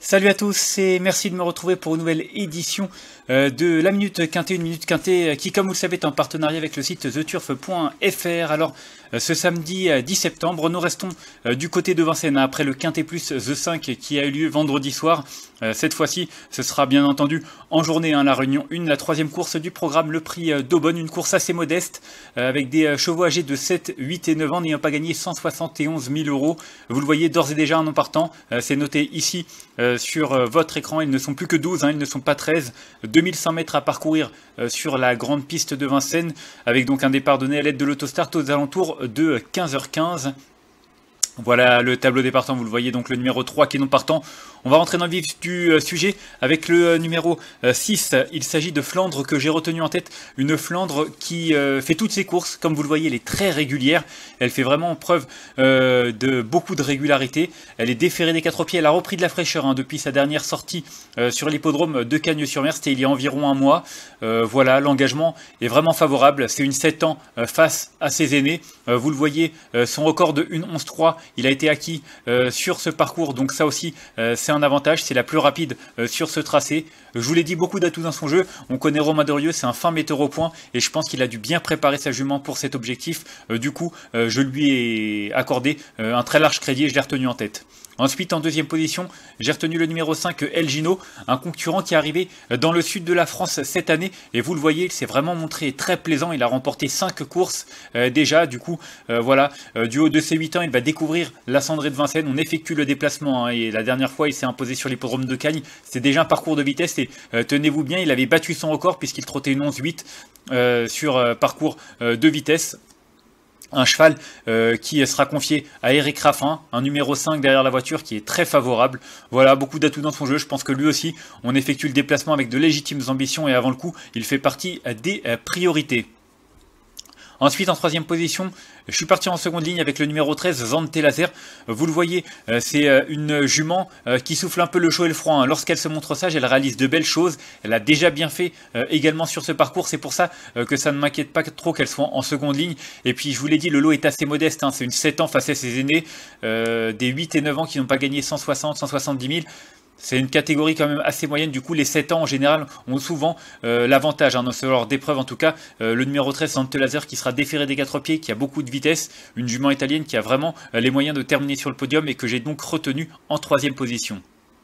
Salut à tous et merci de me retrouver pour une nouvelle édition de la Minute Quintet, une Minute Quintet qui, comme vous le savez, est en partenariat avec le site theturf.fr. Alors, ce samedi 10 septembre, nous restons du côté de Vincennes après le Quintet Plus The 5 qui a eu lieu vendredi soir. Cette fois-ci, ce sera bien entendu en journée, la réunion 1, la troisième course du programme, le prix d'Aubonne, une course assez modeste avec des chevaux âgés de 7, 8 et 9 ans n'ayant pas gagné 171 000 euros. Vous le voyez d'ores et déjà un nom partant, c'est noté ici sur votre écran, ils ne sont plus que 12, ils ne sont pas 13, 2100 mètres à parcourir sur la grande piste de Vincennes, avec donc un départ donné à l'aide de l'autostart aux alentours de 15h15. Voilà le tableau des partants, vous le voyez, donc le numéro 3 qui est non partant. On va rentrer dans le vif du sujet avec le numéro 6. Il s'agit de Flandre que j'ai retenu en tête. Une Flandre qui fait toutes ses courses. Comme vous le voyez, elle est très régulière. Elle fait vraiment preuve de beaucoup de régularité. Elle est déférée des quatre pieds. Elle a repris de la fraîcheur depuis sa dernière sortie sur l'hippodrome de Cagnes-sur-Mer. C'était il y a environ un mois. Voilà, l'engagement est vraiment favorable. C'est une 7 ans face à ses aînés. Vous le voyez, son record de 1:11.3, il a été acquis sur ce parcours. Donc ça aussi, c'est un avantage, c'est la plus rapide sur ce tracé. Je vous l'ai dit, beaucoup d'atouts dans son jeu. On connaît Romain Dorieux, c'est un fin metteur au point et je pense qu'il a dû bien préparer sa jument pour cet objectif. Du coup, je lui ai accordé un très large crédit et je l'ai retenu en tête. Ensuite, en deuxième position, j'ai retenu le numéro 5, El Gino, un concurrent qui est arrivé dans le sud de la France cette année. Et vous le voyez, il s'est vraiment montré très plaisant. Il a remporté 5 courses déjà. Du coup, voilà, du haut de ses 8 ans, il va découvrir la Cendrée de Vincennes. On effectue le déplacement. Et la dernière fois, il s'est imposé sur l'hippodrome de Cagnes. C'était déjà un parcours de vitesse. Et tenez-vous bien, il avait battu son record puisqu'il trottait une 11-8 sur parcours de vitesse. Un cheval qui sera confié à Eric Raffin, un numéro 5 derrière la voiture qui est très favorable. Voilà, beaucoup d'atouts dans son jeu. Je pense que lui aussi, on effectue le déplacement avec de légitimes ambitions et avant le coup, il fait partie des priorités. Ensuite, en troisième position, je suis parti en seconde ligne avec le numéro 13, Zante Laser. Vous le voyez, c'est une jument qui souffle un peu le chaud et le froid. Lorsqu'elle se montre sage, elle réalise de belles choses. Elle a déjà bien fait également sur ce parcours. C'est pour ça que ça ne m'inquiète pas trop qu'elle soit en seconde ligne. Et puis, je vous l'ai dit, le lot est assez modeste. C'est une 7 ans face à ses aînés, des 8 et 9 ans qui n'ont pas gagné 160, 170 000. C'est une catégorie quand même assez moyenne, du coup les 7 ans en général ont souvent l'avantage, dans ce genre d'épreuve en tout cas. Le numéro 13, Zante Laser, qui sera déféré des quatre pieds, qui a beaucoup de vitesse, une jument italienne qui a vraiment les moyens de terminer sur le podium et que j'ai donc retenu en troisième position.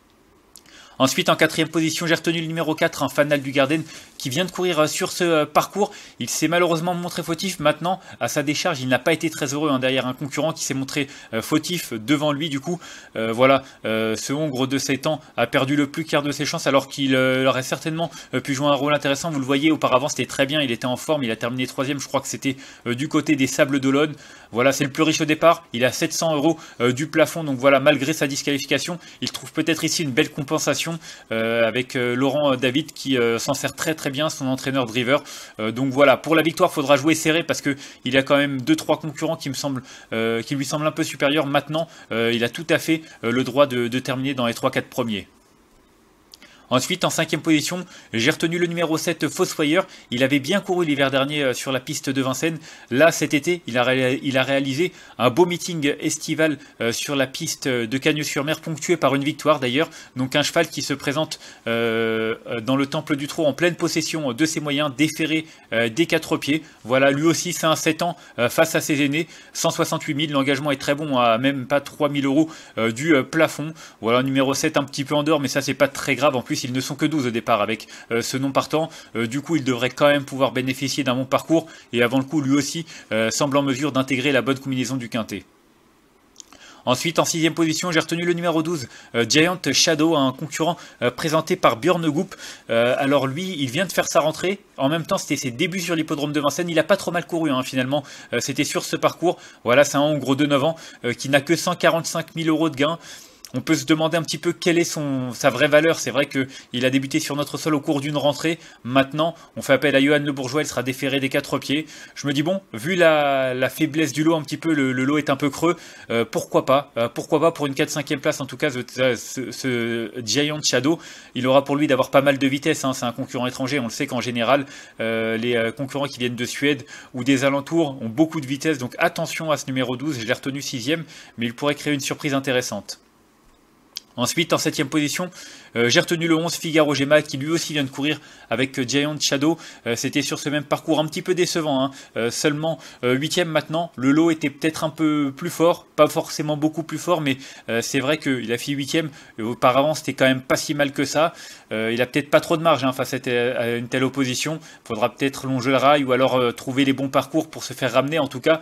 Ensuite, en quatrième position, j'ai retenu le numéro 4, un Fanal du Garden, qui vient de courir sur ce parcours. Il s'est malheureusement montré fautif. Maintenant, à sa décharge, il n'a pas été très heureux derrière un concurrent qui s'est montré fautif devant lui. Du coup, voilà, ce Hongre de 7 ans a perdu le plus quart de ses chances, alors qu'il aurait certainement pu jouer un rôle intéressant. Vous le voyez, auparavant, c'était très bien. Il était en forme. Il a terminé troisième. Je crois que c'était du côté des Sables d'Olonne. Voilà, c'est le plus riche au départ. Il a 700 euros du plafond. Donc voilà, malgré sa disqualification, il trouve peut-être ici une belle compensation avec Laurent David qui s'en sert très très bien, son entraîneur driver. Donc voilà, pour la victoire, il faudra jouer serré parce que il a quand même 2-3 concurrents qui lui semblent un peu supérieurs. Maintenant, il a tout à fait le droit de terminer dans les 3-4 premiers. Ensuite, en cinquième position, j'ai retenu le numéro 7, Fossoyeur. Il avait bien couru l'hiver dernier sur la piste de Vincennes. Là, cet été, il a réalisé un beau meeting estival sur la piste de Cagnes-sur-Mer, ponctué par une victoire d'ailleurs. Donc un cheval qui se présente dans le Temple du Trot en pleine possession de ses moyens, déféré des quatre pieds. Voilà, lui aussi, c'est un 7 ans face à ses aînés. 168 000, l'engagement est très bon, à même pas 3 000 euros du plafond. Voilà, numéro 7 un petit peu en dehors, mais ça, c'est pas très grave. En plus, ils ne sont que 12 au départ avec ce nom partant. Du coup, il devrait quand même pouvoir bénéficier d'un bon parcours. Et avant le coup, lui aussi semble en mesure d'intégrer la bonne combinaison du quintet. Ensuite, en sixième position, j'ai retenu le numéro 12, Giant Shadow, un concurrent présenté par Björn Goop. Alors lui, il vient de faire sa rentrée. En même temps, c'était ses débuts sur l'hippodrome de Vincennes. Il n'a pas trop mal couru finalement. C'était sur ce parcours. Voilà, c'est un Hongre de 9 ans qui n'a que 145 000 euros de gain. On peut se demander un petit peu quelle est sa vraie valeur. C'est vrai qu'il a débuté sur notre sol au cours d'une rentrée. Maintenant, on fait appel à Johan Le Bourgeois, il sera déféré des quatre pieds. Je me dis, bon, vu la faiblesse du lot un petit peu, le lot est un peu creux, pourquoi pas pour une 4-5e place, en tout cas, ce Giant Shadow, il aura pour lui d'avoir pas mal de vitesse. C'est un concurrent étranger, on le sait qu'en général, les concurrents qui viennent de Suède ou des alentours ont beaucoup de vitesse, donc attention à ce numéro 12, je l'ai retenu 6e, mais il pourrait créer une surprise intéressante. Ensuite, en 7ème position, j'ai retenu le 11 Figaro Gemma qui lui aussi vient de courir avec Giant Shadow. C'était sur ce même parcours un petit peu décevant, hein. Seulement 8ème maintenant. Le lot était peut-être un peu plus fort, pas forcément beaucoup plus fort, mais c'est vrai qu'il a fait 8ème. Auparavant, c'était quand même pas si mal que ça. Il a peut-être pas trop de marge, hein, face à une telle opposition. Il faudra peut-être longer le rail ou alors trouver les bons parcours pour se faire ramener. En tout cas,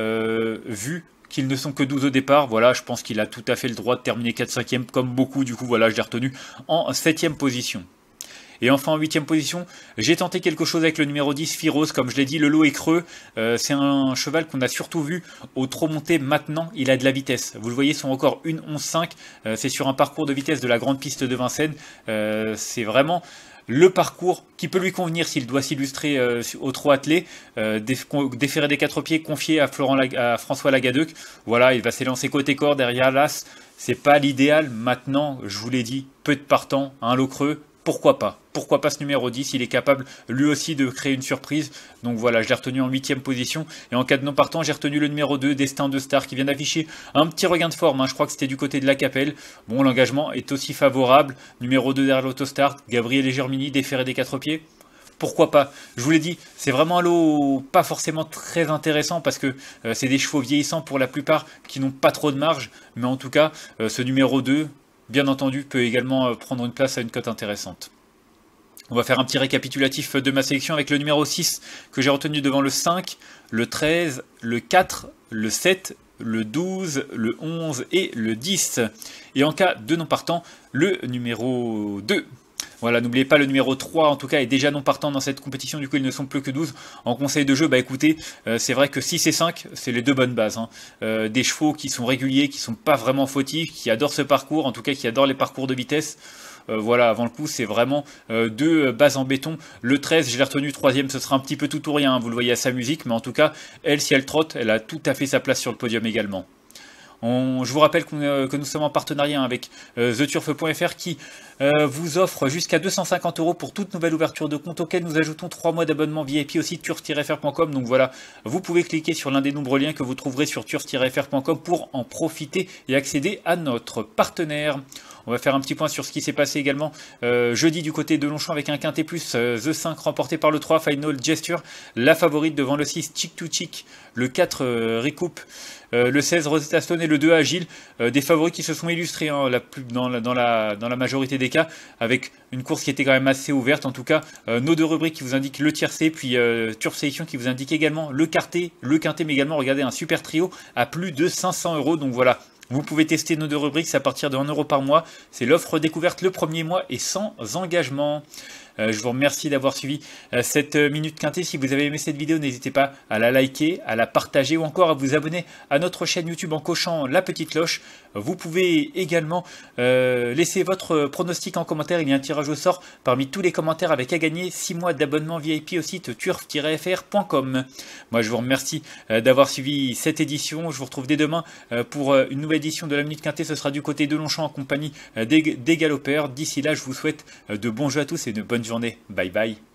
vu qu'ils ne sont que 12 au départ, voilà, je pense qu'il a tout à fait le droit de terminer 4-5e comme beaucoup, du coup voilà, je l'ai retenu en 7e position. Et enfin en 8e position, j'ai tenté quelque chose avec le numéro 10, Firos, comme je l'ai dit, le lot est creux, c'est un cheval qu'on a surtout vu au trop monté maintenant, il a de la vitesse, vous le voyez son record 1:11.5, c'est sur un parcours de vitesse de la grande piste de Vincennes, c'est vraiment le parcours qui peut lui convenir s'il doit s'illustrer au trot attelé, déférer des 4 pieds, confié à François Lagadeuc. Voilà, il va s'élancer côté corps derrière l'As. C'est pas l'idéal. Maintenant, je vous l'ai dit, peu de partants, un lot creux. Pourquoi pas? Pourquoi pas ce numéro 10? Il est capable lui aussi de créer une surprise. Donc voilà, je l'ai retenu en 8e position. Et en cas de non partant, j'ai retenu le numéro 2, Destin de Star, qui vient d'afficher un petit regain de forme, hein. Je crois que c'était du côté de la Capelle. Bon, l'engagement est aussi favorable. Numéro 2 derrière l'autostart, Gabriel et Germini, déféré des 4 pieds. Pourquoi pas? Je vous l'ai dit, c'est vraiment un lot pas forcément très intéressant parce que c'est des chevaux vieillissants pour la plupart qui n'ont pas trop de marge. Mais en tout cas, ce numéro 2, bien entendu, peut également prendre une place à une cote intéressante. On va faire un petit récapitulatif de ma sélection avec le numéro 6 que j'ai retenu devant le 5, le 13, le 4, le 7, le 12, le 11 et le 10. Et en cas de non partant, le numéro 2. Voilà, n'oubliez pas le numéro 3 en tout cas est déjà non partant dans cette compétition, du coup ils ne sont plus que 12. En conseil de jeu, bah écoutez, c'est vrai que 6 et 5, c'est les deux bonnes bases, hein. Des chevaux qui sont réguliers, qui sont pas vraiment fautifs, qui adorent ce parcours, en tout cas qui adorent les parcours de vitesse. Voilà, avant le coup, c'est vraiment deux bases en béton. Le 13, je l'ai retenu 3ème, ce sera un petit peu tout ou rien, hein, vous le voyez à sa musique, mais en tout cas, elle, si elle trotte, elle a tout à fait sa place sur le podium également. Je vous rappelle que nous sommes en partenariat avec theturf.fr qui vous offre jusqu'à 250 € pour toute nouvelle ouverture de compte auquel nous ajoutons 3 mois d'abonnement VIP aussi turf-fr.com. Donc voilà, vous pouvez cliquer sur l'un des nombreux liens que vous trouverez sur turf-fr.com pour en profiter et accéder à notre partenaire. On va faire un petit point sur ce qui s'est passé également jeudi du côté de Longchamp avec un quintet plus The 5 remporté par le 3 Final Gesture, la favorite devant le 6 Chick to Chick, le 4 Recoupe, le 16 Rosetta Stone et le 2 Agile, des favoris qui se sont illustrés, hein, dans la majorité des cas, avec une course qui était quand même assez ouverte. En tout cas, nos deux rubriques qui vous indiquent le tiercé, puis Turf Sélection qui vous indique également le quintet, mais également regardez un super trio à plus de 500 €. Donc voilà, vous pouvez tester nos deux rubriques, c'est à partir de 1 € par mois. C'est l'offre découverte le premier mois et sans engagement. Je vous remercie d'avoir suivi cette Minute Quintet. Si vous avez aimé cette vidéo, n'hésitez pas à la liker, à la partager ou encore à vous abonner à notre chaîne YouTube en cochant la petite cloche. Vous pouvez également laisser votre pronostic en commentaire. Il y a un tirage au sort parmi tous les commentaires avec à gagner 6 mois d'abonnement VIP au site turf-fr.com. Moi, je vous remercie d'avoir suivi cette édition. Je vous retrouve dès demain pour une nouvelle édition de la Minute Quintet. Ce sera du côté de Longchamp en compagnie des galopeurs. D'ici là, je vous souhaite de bons jeux à tous et une bonne journée. Bye bye.